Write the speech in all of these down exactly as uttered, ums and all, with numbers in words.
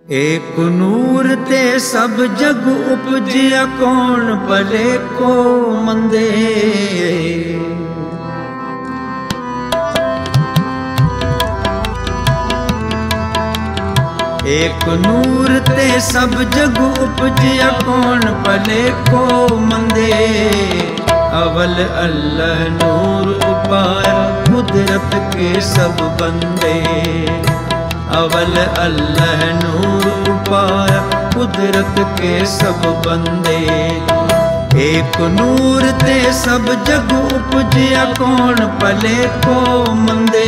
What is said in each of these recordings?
एक नूर ते सब जग उपजिया कौन भले को मंदे। एक नूर ते सब जग उपजिया कौन भले को मंदे। अवल अल्लाह नूर उपाया कुदरत के सब बंदे। अवल अल्लाह नूर उपाया कुदरत के सब बंदे। एक नूर ते सब जग उपजिया कौन भले को मंदे।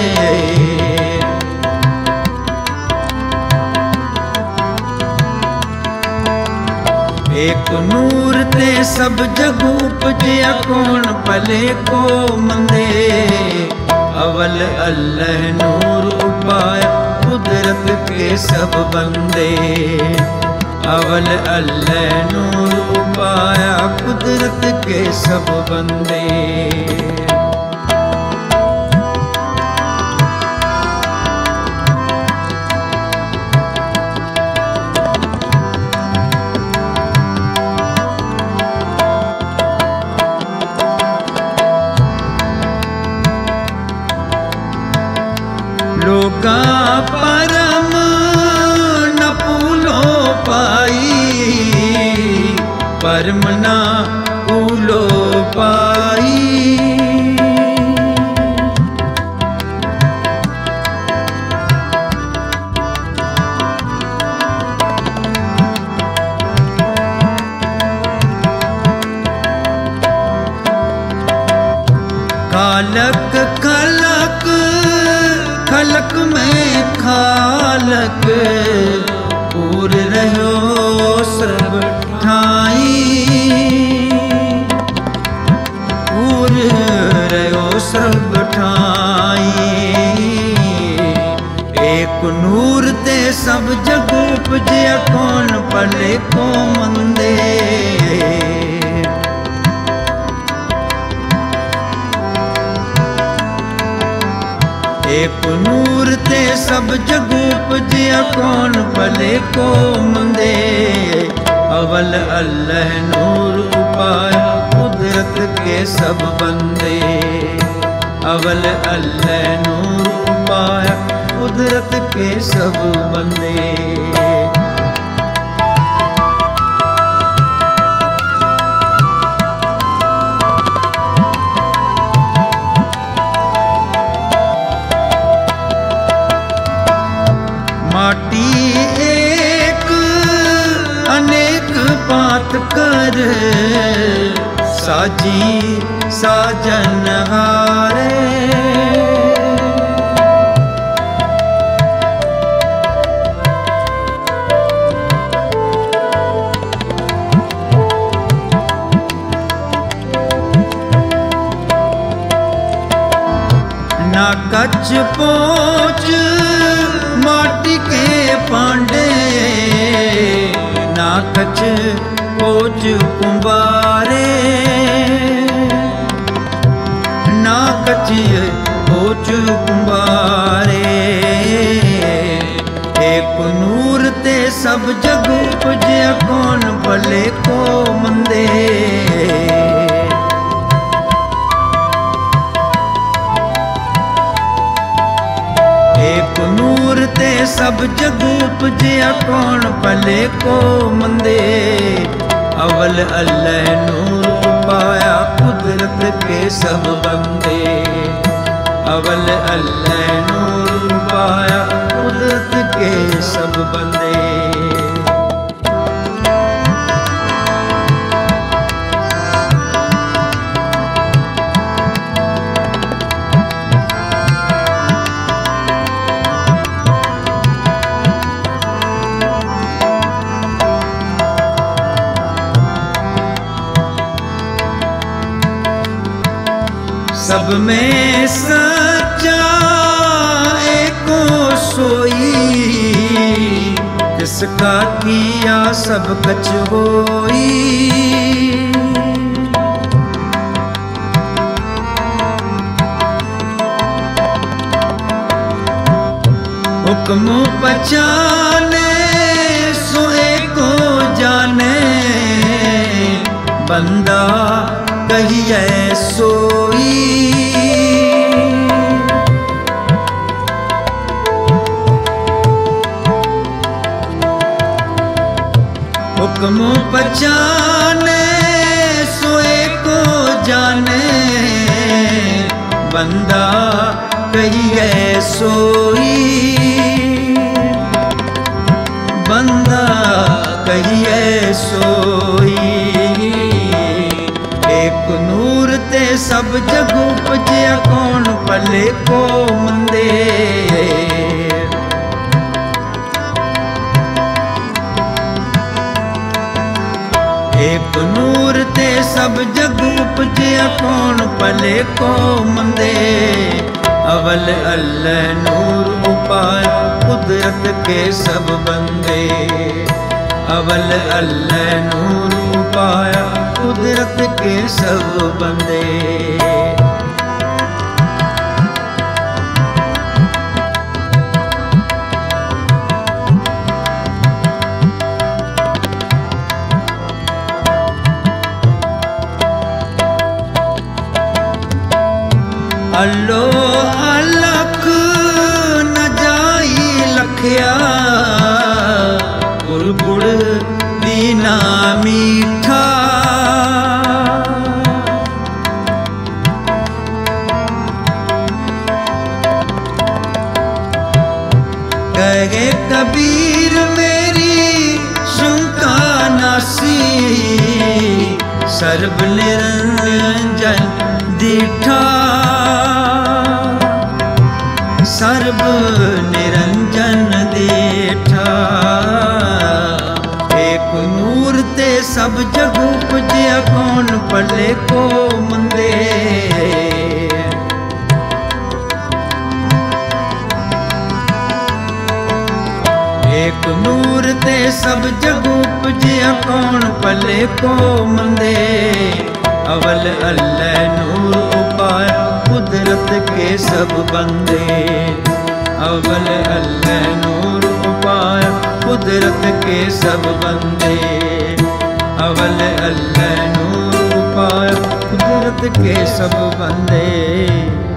एक नूर ते सब जग उपजिया कौन भले को मंदे। अवल अल्लाह नूर उपाया कुदरत के सब बंदे। अवल अल्लाह नूर उपाया कुदरत के सब बंदे। लोका परम न पूलो पाई। परम न पूलो पाई। खालक खलक खलक में खालक पूर रहो सब ठाई। पूर रहो सब ठाई। एक नूर ते सब जग उपजिया कौन भले को मंदे। एक नूर ते सब जग उपजिया कौन भले को मंदे। अवल अल्लाह नूर उपाया कुदरत के सब बंदे। अवल अल्लाह नूर उपाया कुदरत के सब बंदे। माटी एक अनेक बात कर साजी साजन हारे। ना कच पोच माटी के पांडे। ना कच पोच कुंबारे। ना कच पोच कुंबारे। एक नूर ते सब जग उपजिया कौन भले को मंदे। एक नूर ते सब जग उपजिया कौन भले को मंदे। अवल अल्लाह नूर उपाया कुदरत के सब बंदे। अवल अल्लाह नूर उपाया कुदरत के सब बंदे। सब में सच्चा एको सोई। जिसका किया सब कछ होई। हुक्म पहचाने बंदा कहिए सोई। हुक्म पहचाने सोए को जाने, बंदा कहिए सोई। बंदा कहिए सोई। एक नूर ते सब जग उपजया, कौन भले को मंदे। एक नूर ते सब जग उपजया, कौन भले को मंदे। अवल अल्लाह नूर उपाय, कुदरत के सब बंदे। अवल अल्लाह नूर उपाय, कुदरत के सब बंदे। अल्लो अलख न जाई लखया, गुड़ गुड़ दीना मीठा। कहे कबीर मेरी शंका नासी, सर्ब निरंजन दीठा। सर्ब निरंजन दीठा। एक नूर ते सब जग उपजया, कौन भले को मंदे। एक नूर ते सब जग उपजया, कौन भले को मंदे। अवल अल्लाह नूर उपाय, कुदरत के सब बंदे। अवल अल्लाह नूर उपाय, कुदरत के सब बंदे। अवल अल्लाह नूर उपाय, कुदरत के सब बंदे।